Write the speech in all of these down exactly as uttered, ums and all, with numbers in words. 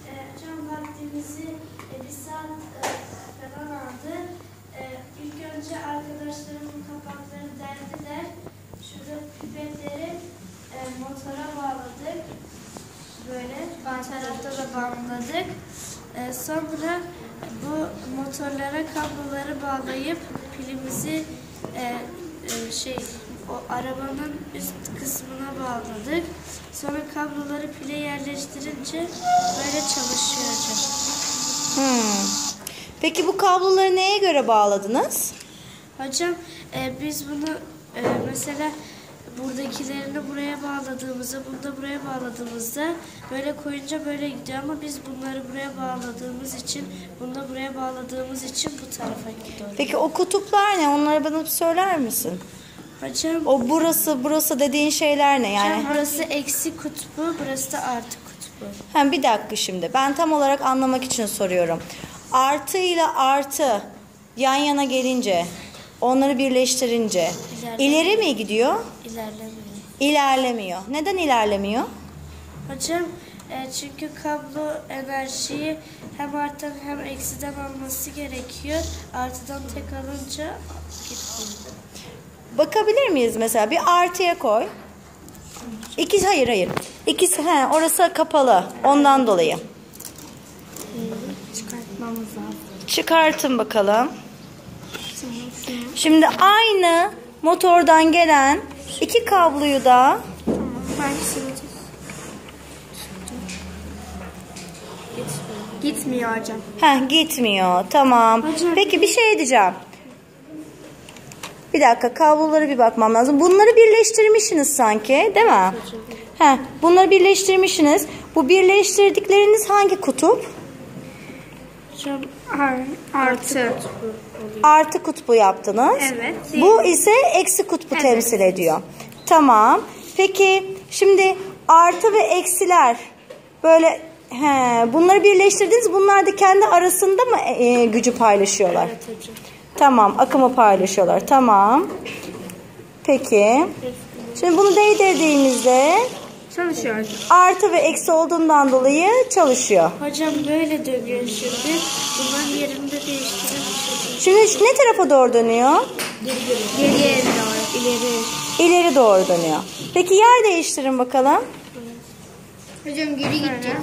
Hocam vaktimizi bir saat falan aldı. İlk önce arkadaşlarımın kapaklarını deldiler. Şurada pipetleri motora bağladık. Böyle ön tarafta da bağladık. Sonra bu motorlara kabloları bağlayıp pilimizi şey o arabanın üst kısmına bağladık. Sonra kabloları pile yerleştirince böyle çalışıyor hocam. Hmm. Peki bu kabloları neye göre bağladınız? Hocam e, biz bunu e, mesela buradakilerini buraya bağladığımızda, bunu da buraya bağladığımızda böyle koyunca böyle gidiyor ama biz bunları buraya bağladığımız için, bunu da buraya bağladığımız için bu tarafa gidiyor. Peki o kutuplar ne? Onları bana bir söyler misin? Hocam o burası burası dediğin şeyler ne yani? Hocam burası eksi kutbu, burası da artı kutbu. Hem bir dakika şimdi. Ben tam olarak anlamak için soruyorum. Artı ile artı yan yana gelince, onları birleştirince İlerlemiyor. ileri mi gidiyor? İlerlemiyor. İlerlemiyor. Neden ilerlemiyor? Hocam e, çünkü kablo enerjiyi hem arttan hem eksiden alması gerekiyor. Artıdan tek alınca gitmiyor. Bakabilir miyiz mesela? Bir artıya koy. İkisi hayır hayır. İkisi he, orası kapalı. Ondan dolayı. Çıkartmamız lazım. Çıkartın bakalım. Şimdi aynı motordan gelen iki kabloyu da gitmiyor hocam. Heh, gitmiyor. Tamam. Hocam. Peki bir şey diyeceğim. Bir dakika kablolara bir bakmam lazım. Bunları birleştirmişsiniz sanki, değil mi? Heh, bunları birleştirmişsiniz. Bu birleştirdikleriniz hangi kutup? Hocam artı. Artı kutbu yaptınız. Evet. Bu ise eksi kutbu Evet. temsil ediyor. Tamam. Peki şimdi artı ve eksiler böyle he, bunları birleştirdiniz. Bunlar da kendi arasında mı e, gücü paylaşıyorlar? Evet hocam. Tamam. Akımı paylaşıyorlar. Tamam. Peki. Şimdi bunu değdirdiğimizde Çalışıyor hocam. artı ve eksi olduğundan dolayı çalışıyor. Hocam böyle dönüyor şimdi. Bunların yerini de değiştirelim. Şimdi ne tarafa doğru dönüyor? Geriye doğru. İleri. İleri doğru dönüyor. Peki yer değiştirin bakalım. Hocam geri gidecek.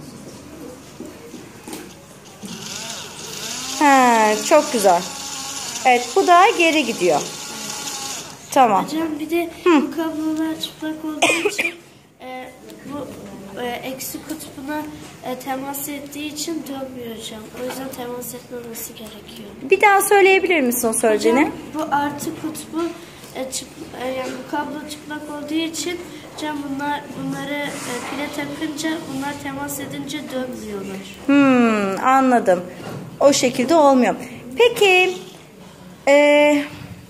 He, çok güzel. Evet, bu da geri gidiyor. Tamam. Hocam bir de Hı. bu kablolar çıplak olduğu için e, bu e, eksi kutbuna e, temas ettiği için dönmüyor hocam. O yüzden temas etmemesi gerekiyor. Bir daha söyleyebilir misin o söylediğini? Hocam bu artı kutbu e, çıp, e, yani bu kablo çıplak olduğu için hocam bunlar bunları e, pile takınca bunlar temas edince dönmüyorlar. Hmm, anladım. O şekilde olmuyor. Peki e,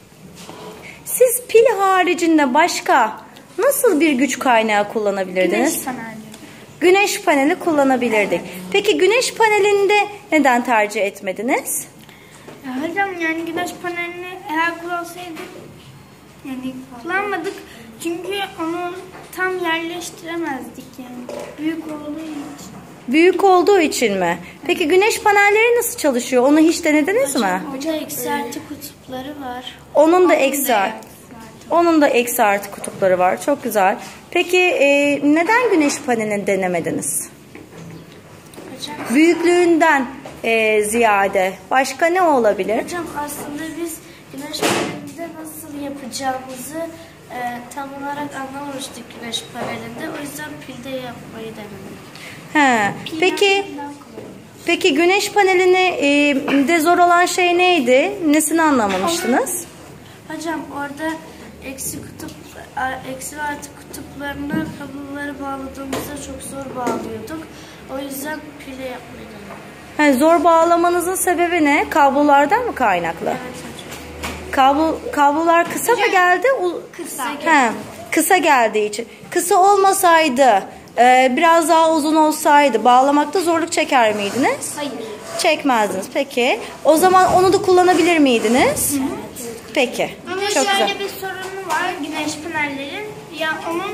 siz pil haricinde başka nasıl bir güç kaynağı kullanabilirdiniz? Güneş paneli. Güneş paneli kullanabilirdik. Peki güneş panelinde neden tercih etmediniz? Ya hocam yani güneş panelini eğer kullansaydık yani kullanmadık çünkü onu tam yerleştiremezdik yani büyük olduğu için. Büyük olduğu için mi? Peki güneş panelleri nasıl çalışıyor? Onu hiç denediniz mi? Hocam eksi artı kutupları var. Onun da eksi artı. Onun da eksi artı kutupları var. Çok güzel. Peki e, neden güneş panelini denemediniz? Hocam, Büyüklüğünden e, ziyade başka ne olabilir? hocam aslında biz güneş panelinde nasıl yapacağımızı e, tam olarak anlamamıştık güneş panelinde. O yüzden pilde yapmayı denedik. He. Peki peki güneş panelini e, de zor olan şey neydi? Nesini anlamamıştınız? Hocam orada eksi kutup, a- eksi ve artı kutuplarına kabloları bağladığımızda çok zor bağlıyorduk. O yüzden pile yapmayı denedik. He, zor bağlamanızın sebebi ne? Kablolardan mı kaynaklı? Evet hocam. Kablo, kablolar kısa mı geldi? U- Kısa He, kısa geldiği için. Kısa olmasaydı, e, biraz daha uzun olsaydı bağlamakta zorluk çeker miydiniz? Hayır. Çekmezdiniz. Peki. O zaman onu da kullanabilir miydiniz? Peki. Ama Çok şöyle güzel. bir sorunu var güneş panellerin. Ya onun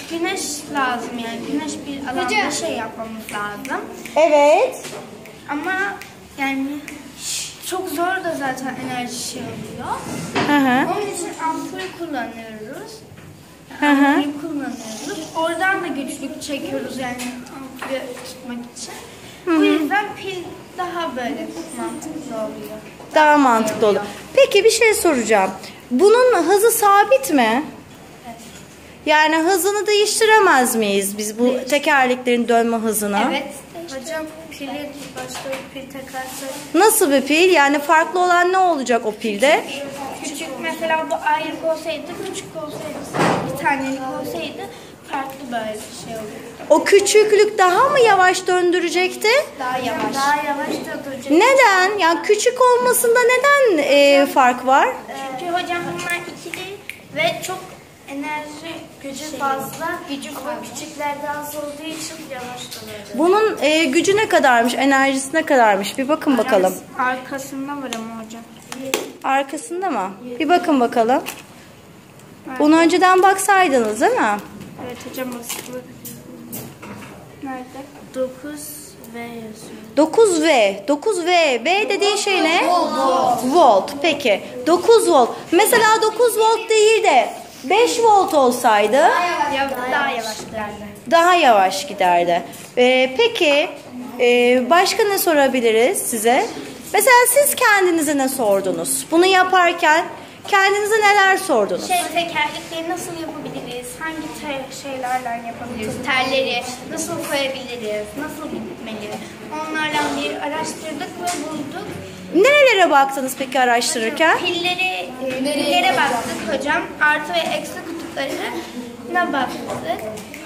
güneş lazım yani. Güneş bir alanda şey yapmamız lazım. Evet. Ama yani çok zor da zaten enerji şey oluyor. Hı hı. Onun için ampul kullanıyoruz. Hı hı. Ampul kullanıyoruz. Oradan da güçlük çekiyoruz yani ampulü tutmak için. Bu yüzden pil daha böyle mantıklı oluyor. Daha mantıklı olur. Peki bir şey soracağım. Bunun hızı sabit mi? Yani hızını değiştiremez miyiz biz bu tekerleklerin dönme hızını? Evet. Hocam pili başka bir pil takarsak Nasıl bir pil? Yani farklı olan ne olacak o pilde? Küçük mesela bu ayrık olsaydı, küçük olsaydı, bir tanelik olsaydı farklı böyle bir şey olurdu. O küçüklük daha mı yavaş döndürecekti? Daha yavaş. daha yavaş da duracak. Neden? Yani küçük olmasında neden e, fark var? Çünkü hocam bunlar ikili ve çok enerji Gücü şey, fazla, gücü ama fazla. küçüklerde az olduğu için yavaş dönüyor. Bunun e, gücü ne kadarmış? Enerjisi ne kadarmış? Bir bakın bakalım. Arkasında var ama hocam. Arkasında mı? Bir bakın bakalım. Bunu önceden baksaydınız değil mi? Evet hocam basılı. Nerede? dokuz V yazıyor. dokuz V. dokuz V. V dediğin şey ne? Volt. Volt. Peki. dokuz volt. Mesela dokuz volt değil de beş volt olsaydı Ya, daha yavaş giderler. daha yavaş giderdi. Ee, peki e, başka ne sorabiliriz size? Mesela siz kendinize ne sordunuz? Bunu yaparken kendinize neler sordunuz? Şey tekerlekleri nasıl yapabiliriz? Hangi te- şeylerle yapabiliriz? Terleri nasıl koyabiliriz? Nasıl gitmeli? Onlardan bir araştırdık ve bulduk. Nerelere baktınız peki araştırırken? Pilleri, e, pillere baktık hocam. Artı ve eksi kutuplarına baktık.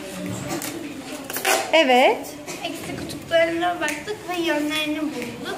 Evet. Eksi kutuplarına baktık ve yönlerini bulduk.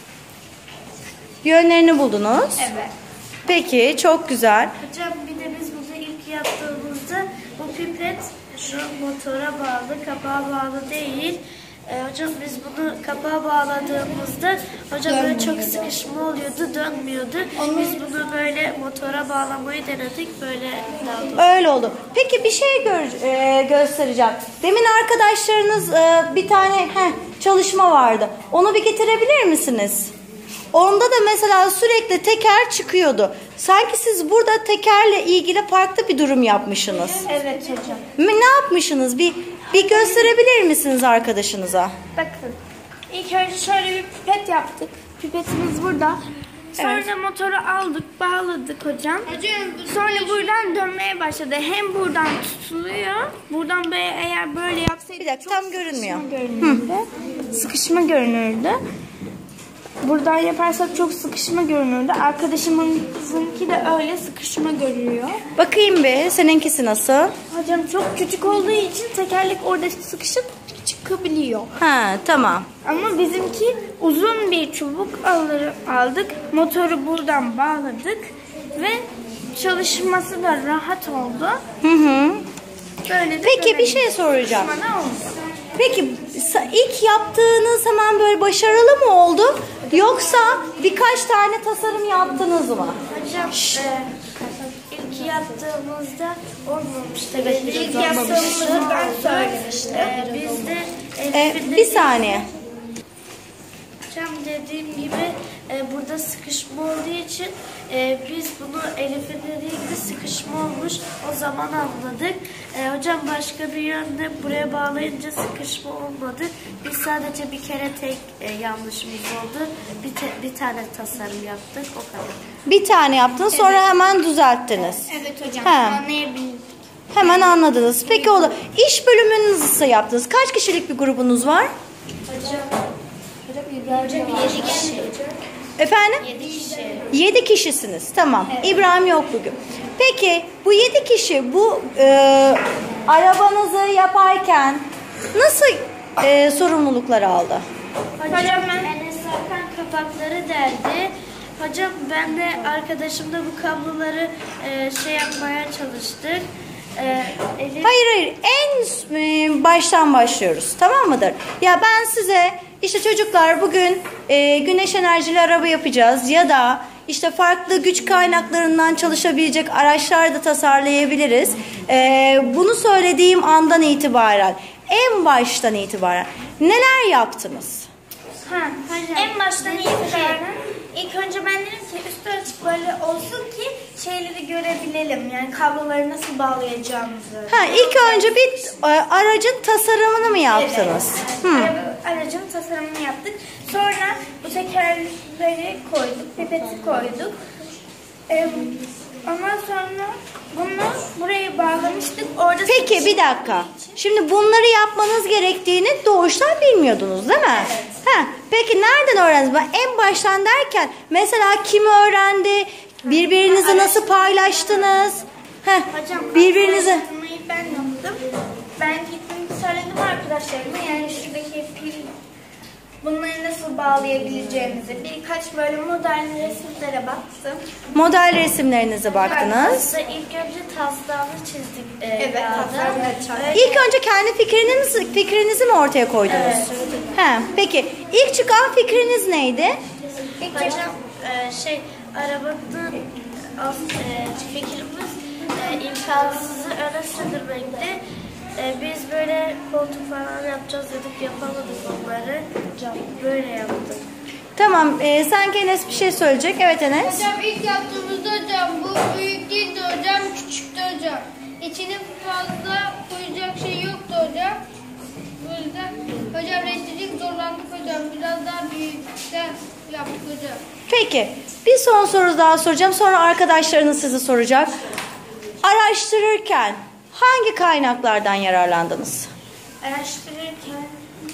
Yönlerini buldunuz. Evet. Peki, çok güzel. Hocam bir de biz bunu ilk yaptığımızda bu pipet şu motora bağlı, kapağa bağlı değil. Ee, hocam biz bunu kapağa bağladığımızda hocam böyle çok sıkışma oluyordu, dönmüyordu. Biz bunu böyle motora bağlamayı denedik, böyle daldı. Öyle oldu. Peki bir şey gör, e, göstereceğim. Demin arkadaşlarınız e, bir tane heh, çalışma vardı. Onu bir getirebilir misiniz? Onda da mesela sürekli teker çıkıyordu. Sanki siz burada tekerle ilgili farklı bir durum yapmışsınız. Evet hocam. Ne yapmışsınız? Bir bir gösterebilir misiniz arkadaşınıza? Bakın. İlk önce şöyle bir pipet yaptık. Pipetimiz burada. Sonra Evet. motoru aldık, bağladık hocam. Sonra buradan dönmeye başladı. Hem buradan tutuluyor. Buradan böyle eğer böyle yapsaydık Bir dakika, çok tam görünmüyor. sıkışma görünürdü. Sıkışma görünürdü. Buradan yaparsak çok sıkışma görünürdü. Arkadaşımınki de öyle sıkışma görünüyor. Bakayım bir, seninkisi nasıl? Hocam çok küçük olduğu için tekerlek orada sıkışıp çıkabiliyor. Ha, tamam. Ama bizimki uzun bir çubuk alır, aldık. Motoru buradan bağladık. Ve çalışması da rahat oldu. Hı hı. Böyle de Peki bir böyle şey soracağım. çalışma oldu. Peki sa- ilk yaptığınız hemen böyle başarılı mı oldu? Yoksa birkaç tane tasarım yaptınız mı? Hocam e, ilk yaptığımızda olmamıştı. Evet, ilk yaptığımızda ben söylemiştim. E, biz de Ee, Elif'in bir dediği- saniye. Hocam dediğim gibi e, burada sıkışma olduğu için e, biz bunu Elif'in dediği gibi sıkışma olmuş. O zaman anladık. E, hocam başka bir yönde buraya bağlayınca sıkışma olmadı. Biz sadece bir kere tek e, yanlışımız oldu. Bir, te- bir tane tasarım yaptık. O kadar. Bir tane yaptınız, sonra hemen düzelttiniz. Evet hocam, He. anlayabildim. Hemen anladınız. Peki oldu. İş bölümünüzü nasıl yaptınız? Kaç kişilik bir grubunuz var? Hocam, hocam yedi kişi. Efendim? Yedi kişi. Yedi kişisiniz. Tamam. İbrahim yok bugün. Peki bu yedi kişi bu e, arabanızı yaparken nasıl e, sorumluluklar aldı? Hocam ben Enes Hakan kapakları deldi. Hocam ben de arkadaşımla bu kabloları e, şey yapmaya çalıştık. E, Elif, Hayır hayır, en e, baştan başlıyoruz, tamam mıdır? Ya ben size işte çocuklar bugün e, güneş enerjili araba yapacağız ya da işte farklı güç kaynaklarından çalışabilecek araçlar da tasarlayabiliriz. Ee, bunu söylediğim andan itibaren, en baştan itibaren neler yaptınız? Ha, en baştan itibaren ilk önce ben dedim ki üstü açık böyle olsun ki şeyleri görebilelim. Yani kabloları nasıl bağlayacağımızı. Ha, ilk önce bir e, aracın tasarımını mı yaptınız? Evet. Hı. Araba- Aracın tasarımını yaptık. Sonra bu tekerleri koyduk, pipeti koyduk. Ee, ondan sonra bunu buraya bağlamıştık. Orada Peki bir dakika. Şimdi bunları yapmanız gerektiğini doğuştan bilmiyordunuz değil mi? Evet. Ha, peki nereden öğrendiniz? Ben en baştan derken mesela kim öğrendi? Birbirinizi nasıl paylaştınız? Heh, Hocam birbirinizi... araştırmayı ben yaptım. Ben gittim söyledim arkadaşlarıma yani şuradaki pil bunları nasıl bağlayabileceğimizi birkaç böyle model resimlere baktım. Model resimlerinize baktınız. Aslında ilk önce taslağını çizdik. E, Evet, kağıda. taslağını çizdik. Öyle- İlk önce kendi fikrinizi, fikrinizi mi ortaya koydunuz? Evet. He, peki ilk çıkan fikriniz neydi? İlk Hocam e, şey arabanın as, e, fikrimiz e, imkansızı öne sürdürmekti. E, biz böyle koltuk falan yapacağız dedik, yapamadık onları. Hocam böyle yaptık. Tamam, e, sanki Enes bir şey söyleyecek. Evet Enes. Hocam ilk yaptığımızda hocam bu büyük değildi hocam, küçüktü hocam. İçine fazla koyacak şey yoktu hocam. Bu yüzden hocam renklilik zorlandık hocam. Biraz daha büyükten yaptık hocam. Peki, bir son soru daha soracağım. Sonra arkadaşlarınız sizi soracak. Araştırırken hangi kaynaklardan yararlandınız? Araştırırken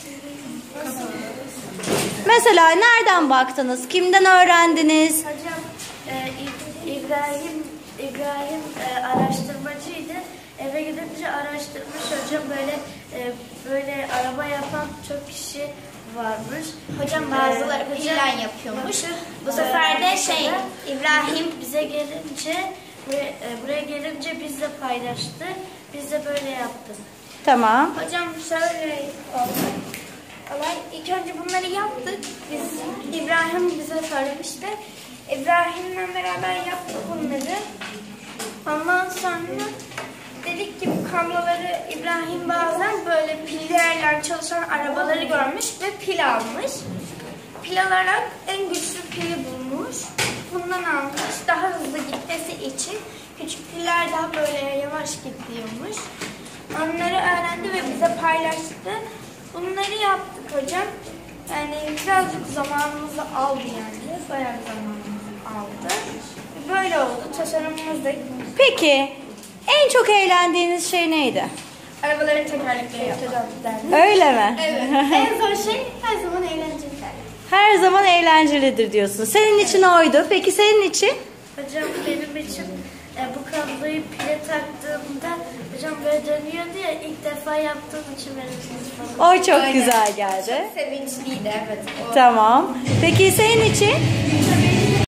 Mesela nereden baktınız? Kimden öğrendiniz? Hocam e, İ- İbrahim İbrahim e, araştırmacıydı. Eve gidince araştırmış hocam böyle e, böyle araba yapan çok kişi varmış. hocam bazıları Ee, pillen hocam- yapıyormuş. Bakın, Bu sefer de e, şey sonra İbrahim bize gelince ve e, buraya gelince bizle paylaştı. Biz de böyle yaptık. Tamam. hocam şöyle oldu. Olay ilk önce bunları yaptık. Biz İbrahim bize söylemişti. İbrahim'le beraber yaptık bunları. Ondan sonra dedik ki bu kabloları İbrahim bazen böyle pillerle çalışan arabaları görmüş ve pil almış. Pil alarak en güçlü pili bulmuş. Bundan almış. Daha hızlı gitmesi için küçük piller daha böyle yavaş gidiyormuş. Onları öğrendi ve bize paylaştı. Bunları yaptık hocam. Yani birazcık zamanımızı aldı yani. Bayağı zamanımızı aldı. Böyle oldu. Tasarımımız da Peki, en çok eğlendiğiniz şey neydi? arabaların tekerlekleri yapacağız derdi. Öyle mi? Evet. En zor şey her zaman eğlenceli derdi. Her zaman eğlencelidir diyorsun. Senin için oydu. Peki senin için? Hocam benim için e, bu kabloyu pile taktığımda hocam böyle dönüyordu ya, ilk defa yaptığım için benim için falan. O çok güzel geldi. Sevinçliydi evet. O Tamam. Peki senin için?